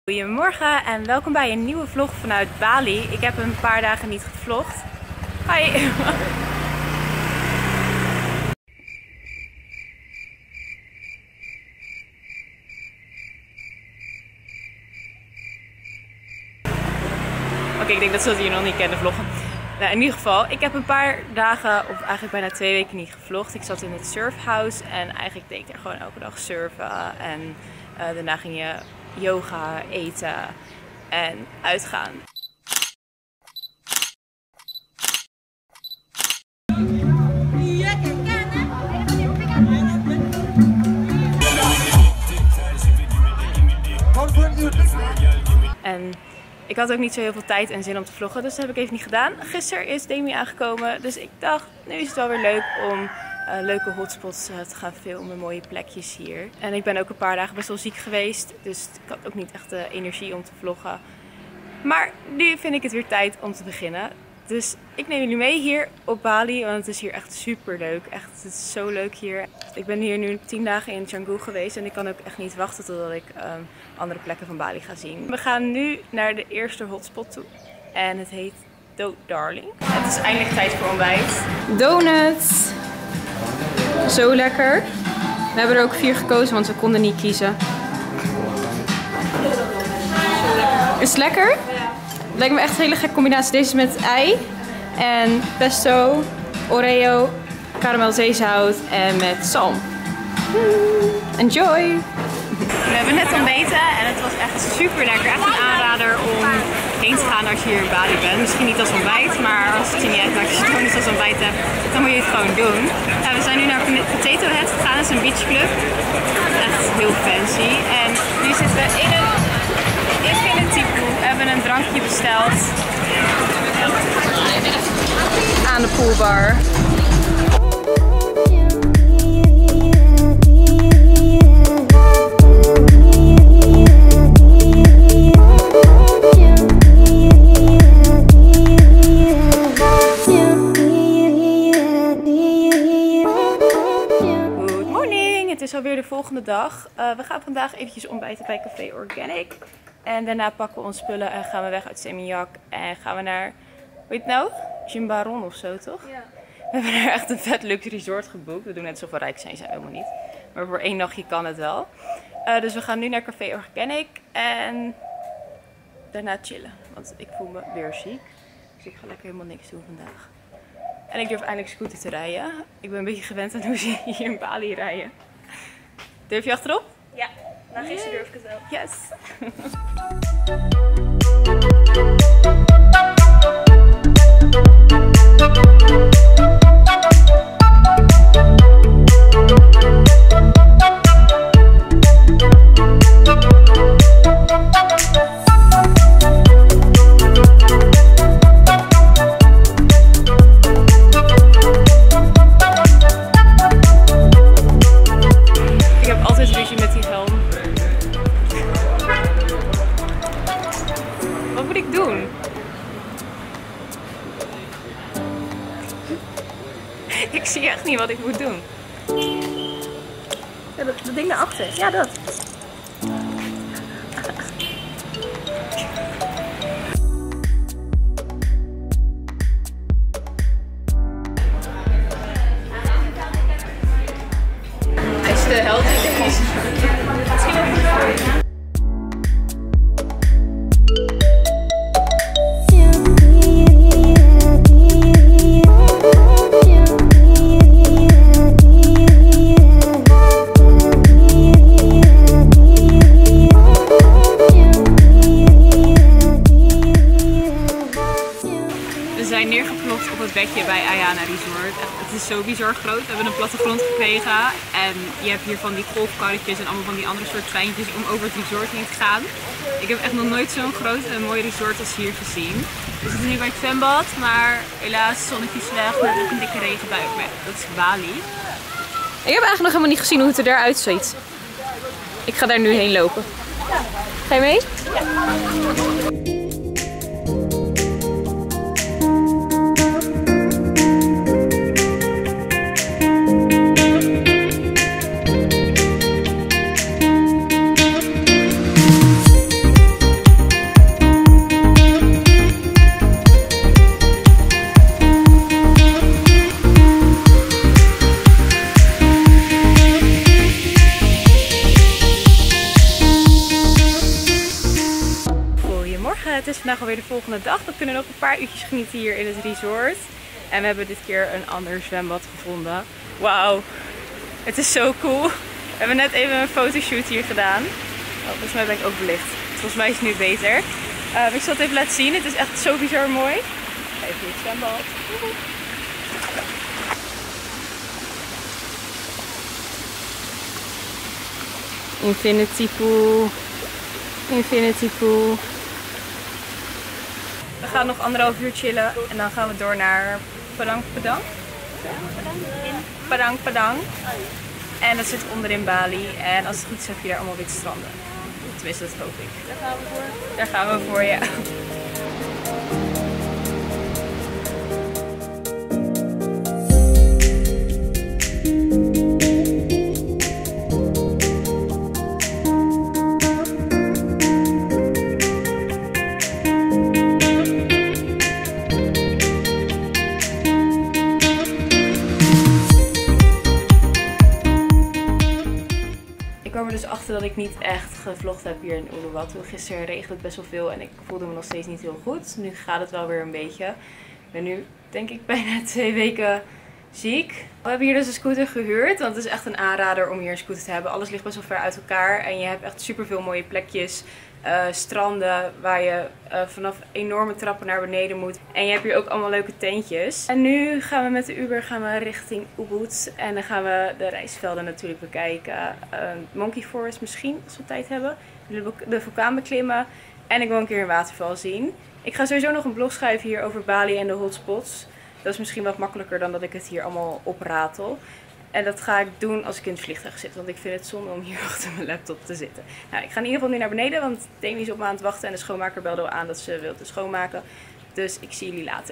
Goedemorgen en welkom bij een nieuwe vlog vanuit Bali. Ik heb een paar dagen niet gevlogd. Hi! Oké, ik denk dat ze het hier nog niet kennen vloggen. Nou, in ieder geval, ik heb een paar dagen, of eigenlijk bijna 2 weken niet gevlogd. Ik zat in het surfhouse en eigenlijk deed ik er gewoon elke dag surfen. En daarna ging je yoga, eten en uitgaan. En ik had ook niet zo heel veel tijd en zin om te vloggen, dus dat heb ik even niet gedaan. Gisteren is Demi aangekomen, dus ik dacht, nu is het wel weer leuk om leuke hotspots te gaan filmen, mooie plekjes hier. En ik ben ook een paar dagen best wel ziek geweest, dus ik had ook niet echt de energie om te vloggen. Maar nu vind ik het weer tijd om te beginnen. Dus ik neem jullie mee hier op Bali, want het is hier echt super leuk. Echt, het is zo leuk hier. Ik ben hier nu 10 dagen in Canggu geweest en ik kan ook echt niet wachten totdat ik andere plekken van Bali ga zien. We gaan nu naar de eerste hotspot toe en het heet Do Darling. Het is eindelijk tijd voor ontbijt. Donuts. Zo lekker. We hebben er ook 4 gekozen, want we konden niet kiezen. Is het lekker? Het lijkt me echt een hele gekke combinatie. Deze is met ei en pesto, oreo, karamelzeezout en met zalm. Enjoy! We hebben net ontbeten en het was echt super lekker. Echt een aanrader om heen te gaan als je hier in Bali bent. Misschien niet als ontbijt, maar als het je niet uitmaakt als je het als ontbijt hebt, dan moet je het gewoon doen. Ja, we zijn nu naar Potato Head gegaan, dat is een beachclub. Echt heel fancy. En nu zitten we in een infinity pool. We hebben een drankje besteld aan de poolbar. Het is alweer de volgende dag. We gaan vandaag eventjes ontbijten bij Café Organic. En daarna pakken we onze spullen en gaan we weg uit Seminyak. En gaan we naar, hoe heet het nou? Jimbaron of zo, toch? Ja. We hebben er echt een vet luxe resort geboekt. We doen net alsof we rijk zijn we helemaal niet. Maar voor 1 nachtje kan het wel. Dus we gaan nu naar Café Organic. En daarna chillen. Want ik voel me weer ziek. Dus ik ga lekker helemaal niks doen vandaag. En ik durf eindelijk scooter te rijden. Ik ben een beetje gewend aan hoe ze hier in Bali rijden. Durf je achterop? Ja, na gisteren durf ik het wel. Yes! Ik zie echt niet wat ik moet doen. Ja, dat ding daarachter. Ja, dat. Hij is de held. Misschien ook niet. Op het bedje bij Ayana Resort. Het is zo bizar groot. We hebben een plattegrond gekregen en je hebt hier van die golfkarretjes en allemaal van die andere soort treintjes om over het resort heen te gaan. Ik heb echt nog nooit zo'n groot en mooi resort als hier gezien. We zitten nu bij het zwembad, maar helaas zonnetje is weg, maar ook een dikke regenbui. Maar dat is Bali. Ik heb eigenlijk nog helemaal niet gezien hoe het er eruit ziet. Ik ga daar nu heen lopen. Ga je mee? Ja. Het is vandaag alweer de volgende dag. We kunnen nog een paar uurtjes genieten hier in het resort. En we hebben dit keer een ander zwembad gevonden. Wauw, het is zo cool. We hebben net even een fotoshoot hier gedaan. Oh, volgens mij ben ik ook belicht. Volgens mij is het nu beter. Ik zal het even laten zien. Het is echt zo bizar mooi. Even hier het zwembad. Infinity pool. Infinity pool. We gaan nog 1,5 uur chillen en dan gaan we door naar Padang Padang. Padang Padang. En dat zit onderin Bali. En als het goed is heb je daar allemaal witte stranden. Tenminste, dat hoop ik. Daar gaan we voor. Daar gaan we voor, ja. Ik kwam er dus achter dat ik niet echt gevlogd heb hier in Uluwatu. Gisteren regende het best wel veel en ik voelde me nog steeds niet heel goed. Nu gaat het wel weer een beetje. Ik ben nu denk ik bijna 2 weken ziek. We hebben hier dus een scooter gehuurd, want het is echt een aanrader om hier een scooter te hebben. Alles ligt best wel ver uit elkaar en je hebt echt super veel mooie plekjes. Stranden waar je vanaf enorme trappen naar beneden moet. En je hebt hier ook allemaal leuke tentjes. En nu gaan we met de Uber richting Ubud. En dan gaan we de rijstvelden natuurlijk bekijken. Monkey Forest misschien, als we tijd hebben. De vulkaan beklimmen. En ik wil een keer een waterval zien. Ik ga sowieso nog een blog schrijven hier over Bali en de hotspots. Dat is misschien wat makkelijker dan dat ik het hier allemaal opratel. En dat ga ik doen als ik in het vliegtuig zit. Want ik vind het zonde om hier achter mijn laptop te zitten. Nou, ik ga in ieder geval nu naar beneden. Want Demi is op me aan het wachten. En de schoonmaker belde al aan dat ze wil schoonmaken. Dus ik zie jullie later.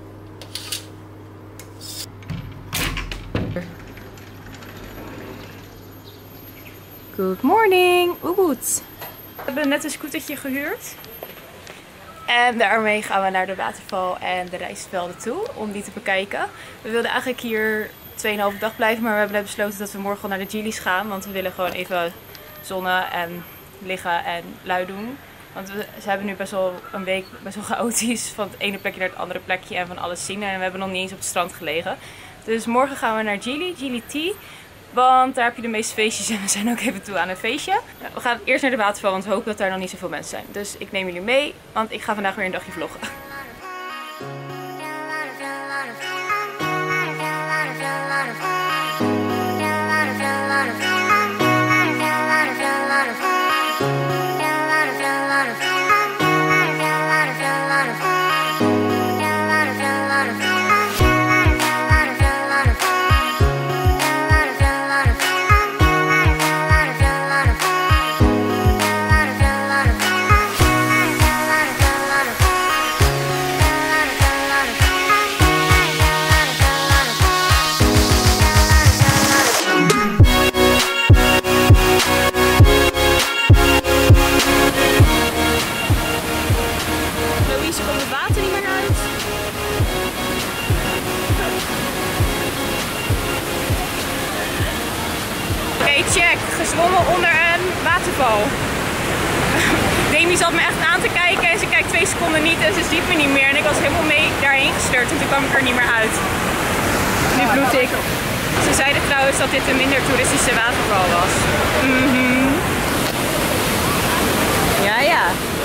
Good morning, Ubud. We hebben net een scootertje gehuurd. En daarmee gaan we naar de waterval en de rijstvelden toe om die te bekijken. We wilden eigenlijk hier 2,5 dag blijven, maar we hebben net besloten dat we morgen al naar de Gilis gaan. Want we willen gewoon even zonnen en liggen en lui doen. Want ze hebben nu best wel een week best wel chaotisch van het ene plekje naar het andere plekje en van alles zien. En we hebben nog niet eens op het strand gelegen. Dus morgen gaan we naar Gili Tea. Want daar heb je de meeste feestjes en we zijn ook even toe aan een feestje. We gaan eerst naar de waterval, want we hopen dat daar nog niet zoveel mensen zijn. Dus ik neem jullie mee, want ik ga vandaag weer een dagje vloggen. Check, gezwommen onder een waterval. Demi zat me echt aan te kijken en ze kijkt 2 seconden niet en ze ziet me niet meer. En ik was helemaal mee daarheen gestuurd en toen kwam ik er niet meer uit. Nu bloed ik. Ze zeiden trouwens dat dit een minder toeristische waterval was. Ja, ja.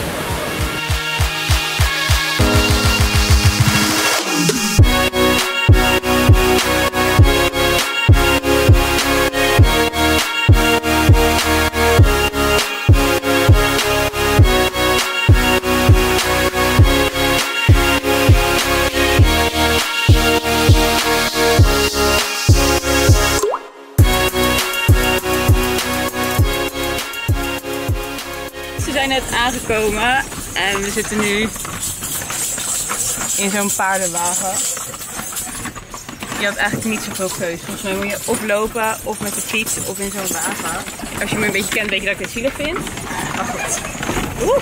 We zijn net aangekomen en we zitten nu in zo'n paardenwagen. Je had eigenlijk niet zoveel keuze. Volgens mij moet je of lopen of met de fiets of in zo'n wagen. Als je me een beetje kent, weet je dat ik dit zielig vind. Maar goed. Oeh.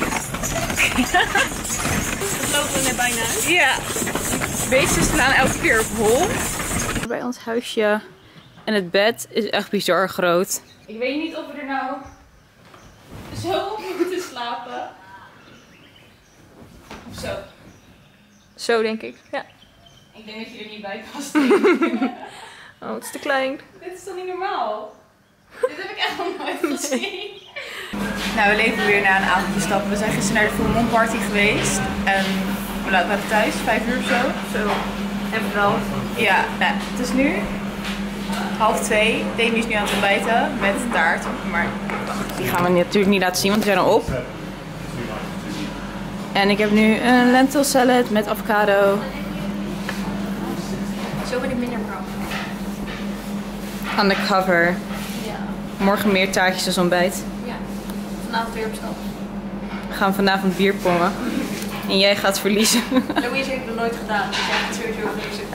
Dat lopen we net bijna uit. Ja. Beestjes slaan elke keer op hol. Bij ons huisje en het bed is echt bizar groot. Ik weet niet of we er nou zo op moeten slapen. Zo. Zo denk ik. Ja. Ik denk dat je er niet bij past. Oh, het is te klein. Dit is toch niet normaal? Dit heb ik echt nog nooit gezien. Nou, we leven weer na een avondje stappen. We zijn gisteren naar de Full Moon Party geweest. En we waren thuis, 5 uur of zo. Zo. En wel. Ja, nou, het is nu 1:30. Demi is nu aan het ontbijten met taart. Maar die gaan we natuurlijk niet laten zien, want die zijn al op. En ik heb nu een lentil salad met avocado. Zo ben ik minder brouw. Undercover. Ja. Morgen meer taartjes als ontbijt. Ja. Vanavond weer op stap. We gaan vanavond bier pongen. En jij gaat verliezen. Louise heeft het nog nooit gedaan, dus jij gaat sowieso verliezen.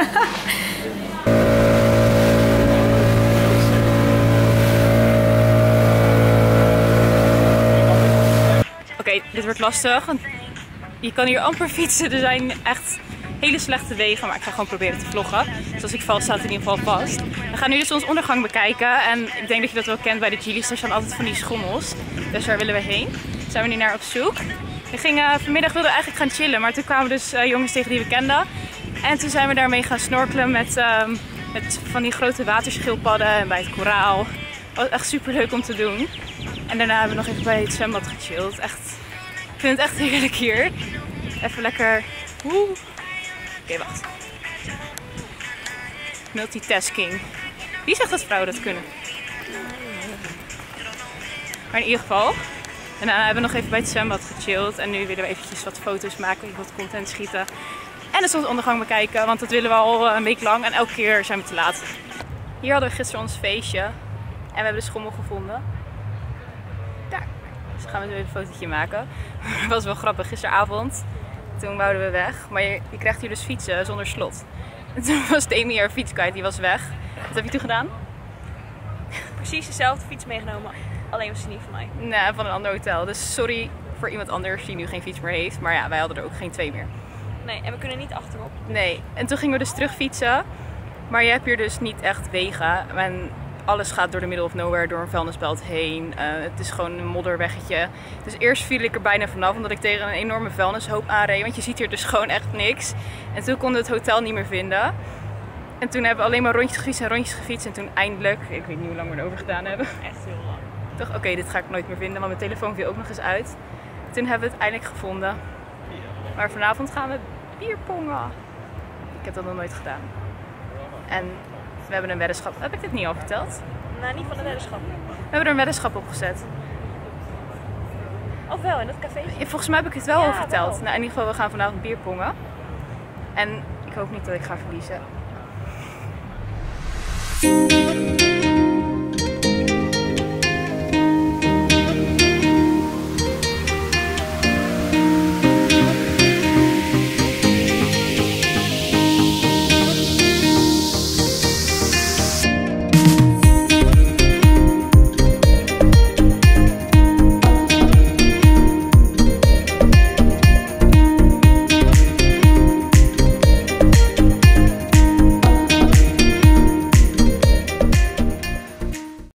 Oké, dit wordt lastig. Want je kan hier amper fietsen. Er zijn echt hele slechte wegen. Maar ik ga gewoon proberen te vloggen. Dus als ik val, staat het in ieder geval vast. We gaan nu dus zonsondergang bekijken. En ik denk dat je dat wel kent bij de Geely's. Er staan altijd van die schommels. Dus daar willen we heen. Daar zijn we nu naar op zoek. Vanmiddag wilden we eigenlijk gaan chillen. Maar toen kwamen dus jongens tegen die we kenden. En toen zijn we daarmee gaan snorkelen met van die grote waterschildpadden en bij het koraal. Het was echt super leuk om te doen. En daarna hebben we nog even bij het zwembad gechilled. Echt, ik vind het echt heerlijk hier. Even lekker. Oké, wacht. Multitasking. Wie zegt dat vrouwen dat kunnen? Maar in ieder geval. En daarna hebben we nog even bij het zwembad gechilled. En nu willen we eventjes wat foto's maken, wat content schieten. En de zonsondergang bekijken, want dat willen we al een week lang. En elke keer zijn we te laat. Hier hadden we gisteren ons feestje. En we hebben de schommel gevonden. Daar. Dus dan gaan we zo even een fotootje maken. Dat was wel grappig. Gisteravond, toen wouden we weg. Maar je krijgt hier dus fietsen zonder slot. En toen was Demi haar fiets kwijt, die was weg. Wat heb je toen gedaan? Precies dezelfde fiets meegenomen, alleen was ze niet van mij. Nee, van een ander hotel. Dus sorry voor iemand anders die nu geen fiets meer heeft. Maar ja, wij hadden er ook geen 2 meer. Nee, en we kunnen niet achterop. Nee, en toen gingen we dus terug fietsen. Maar je hebt hier dus niet echt wegen. En alles gaat door de middle of nowhere, door een vuilnisbelt heen. Het is gewoon een modderweggetje. Dus eerst viel ik er bijna vanaf, omdat ik tegen een enorme vuilnishoop aanreed. Want je ziet hier dus gewoon echt niks. En toen konden we het hotel niet meer vinden. En toen hebben we alleen maar rondjes gefietst. En toen eindelijk, ik weet niet hoe lang we erover gedaan hebben. Echt heel lang. Toch, oké, dit ga ik nooit meer vinden, want mijn telefoon viel ook nog eens uit. Toen hebben we het eindelijk gevonden. Maar vanavond gaan we bier pongen. Ik heb dat nog nooit gedaan. En we hebben een weddenschap. Heb ik dit niet al verteld? Nou, niet van de weddenschap. We hebben er een weddenschap op gezet. Of wel, in dat café? Ja, volgens mij heb ik het wel al verteld. Wel. Nou, in ieder geval, we gaan vanavond bier pongen. En ik hoop niet dat ik ga verliezen.